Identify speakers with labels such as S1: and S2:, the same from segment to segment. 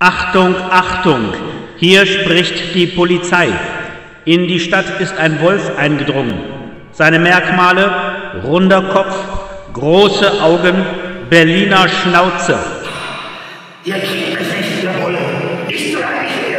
S1: Achtung, Achtung! Hier spricht die Polizei. In die Stadt ist ein Wolf eingedrungen. Seine Merkmale: runder Kopf, große Augen, Berliner Schnauze.
S2: Ihr kriegt es nicht, ihr Wolle. Bist du eigentlich hier?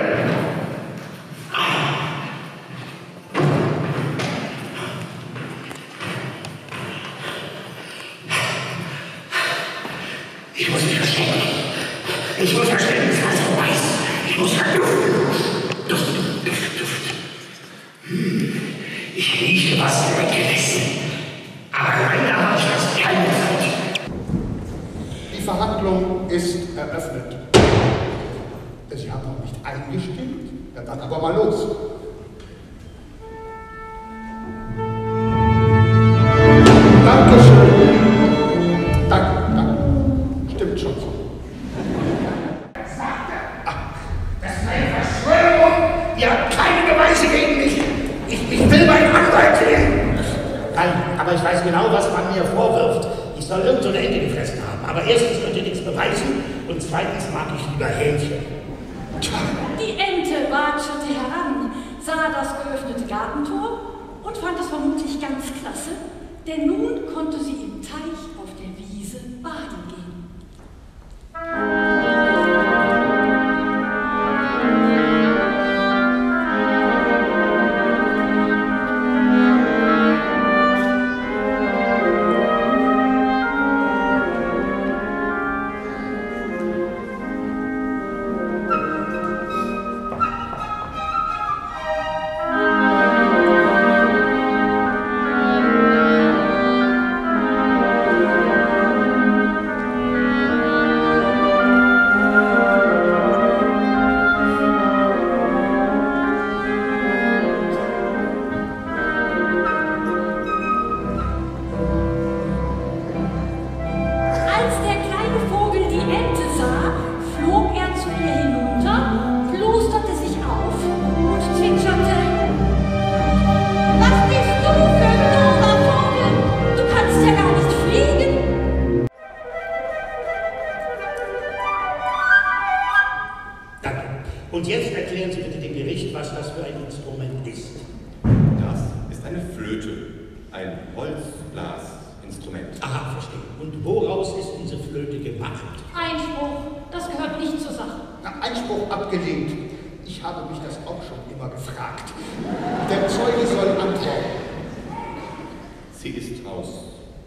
S2: Ich muss mich verstecken. Ich muss verstecken, dass alles vorbei ist. Ich muss verduften. Duft. Ich rieche, was weggerissen. Aber leider habe ich das keine Zeit.
S3: Die Verhandlung ist eröffnet. Sie haben noch nicht eingestimmt? Ja, dann aber mal los. Dankeschön. Danke. Stimmt schon so.
S2: Das ist eine Verschwörung! Ihr habt keine Beweise gegen mich! Ich will meinen Anwalt sehen! Nein, aber ich weiß genau, was man mir vorwirft. Ich soll irgend so eine Ente gefressen haben. Aber erstens könnt ihr nichts beweisen und zweitens mag ich lieber Hähnchen.
S4: Die Ente watschelte heran, sah das geöffnete Gartentor und fand es vermutlich ganz klasse, denn nun konnte sie im Teich auf der Wiese baden gehen.
S2: Und jetzt erklären Sie bitte dem Gericht, was das für ein Instrument ist.
S5: Das ist eine Flöte, ein Holzblasinstrument.
S2: Aha, verstehe. Und woraus ist diese Flöte gemacht?
S4: Einspruch, das gehört nicht zur Sache.
S3: Na, Einspruch abgelehnt. Ich habe mich das auch schon immer gefragt. Der Zeuge soll antworten.
S5: Sie ist aus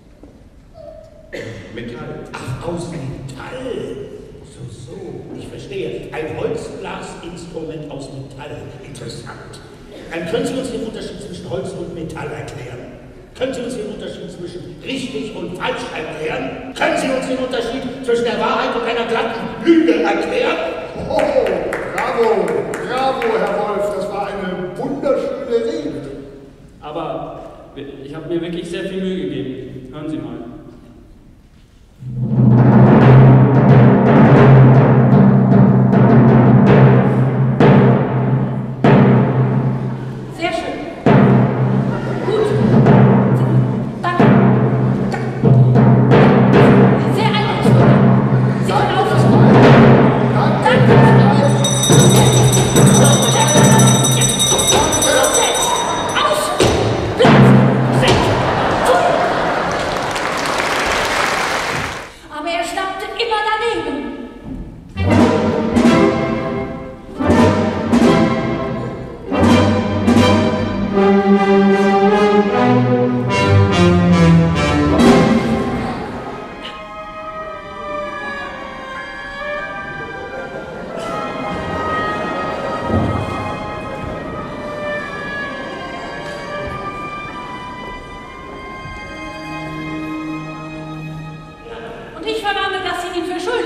S5: Metall.
S2: Ach, aus Metall. So, ich verstehe. Ein Holzblasinstrument aus Metall. Interessant. Dann können Sie uns den Unterschied zwischen Holz und Metall erklären? Können Sie uns den Unterschied zwischen richtig und falsch erklären? Können Sie uns den Unterschied zwischen der Wahrheit und einer glatten Lüge erklären?
S3: Oh, bravo, Herr Wolf, das war eine wunderschöne Rede.
S6: Aber ich habe mir wirklich sehr viel Mühe gegeben. Hören Sie mal.
S4: Sehr schön. Gut. Danke. Sehr eindrucksvoll. Sie können aufhören. Danke. Aber er schnappte immer daneben. Und ich verlange, dass Sie ihn für schuldig